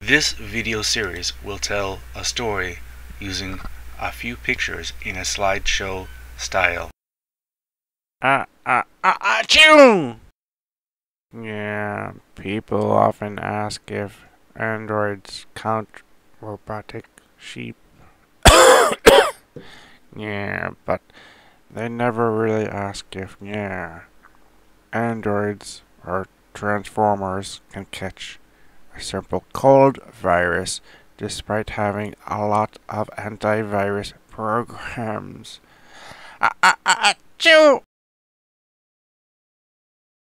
This video series will tell a story using a few pictures in a slideshow style. Achoo! Yeah, people often ask if androids count robotic sheep. Yeah, but they never really ask if, androids or transformers can catch a simple cold virus despite having a lot of antivirus programs. Achoo!